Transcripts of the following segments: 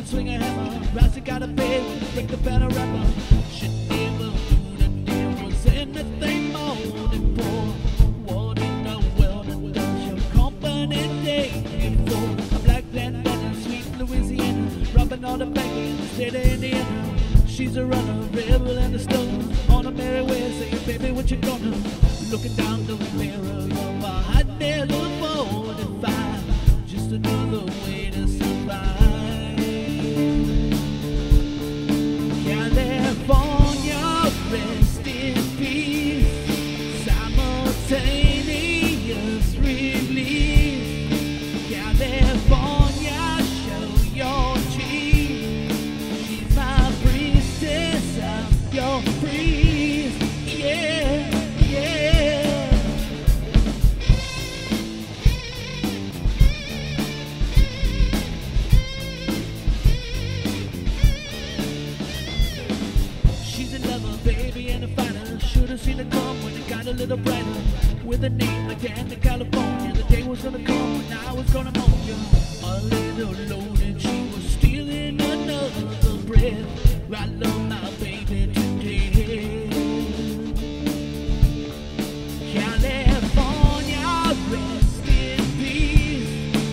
swing a hammer. Rossi got a bed, break the panorama. She never knew that there was anything more than poor. What in the world does your company take for? A black bandana, sweet Louisiana, robbing all the bank in the state of Indiana. She's a runner, rebel and a stunner, on a merry way, saying, baby, what you gonna? Looking down the mirror of a hot little 45, just another way to survive. California, rest in peace, simultaneous release. California, show your teeth. She's my priestess of your breeze. Yeah, yeah. She's a lover, baby, and a fighter. Should've seen it come when it got a little brighter. With a name like Anna California, the day was gonna come when I was gonna moan you. A little loaded, she was stealing another breath. I love my baby today. California, rest in peace,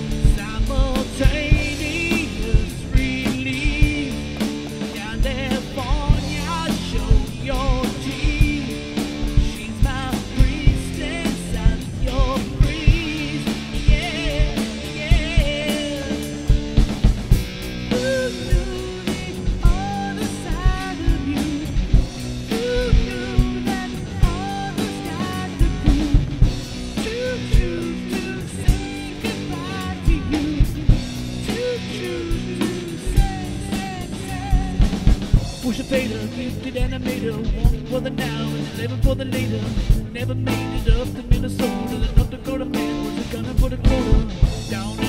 simultaneous release. California, show your teeth. She's my priestess of your breeze. Yeah, yeah. Who knew the other side of you? Who knew that others got the proof? To choose to say goodbye to you. To choose to say. Push a fader, gifted animator, one for the now and 11 for the later. Never made it up to Minnesota. The North Dakota man was a gunner for the quota. Down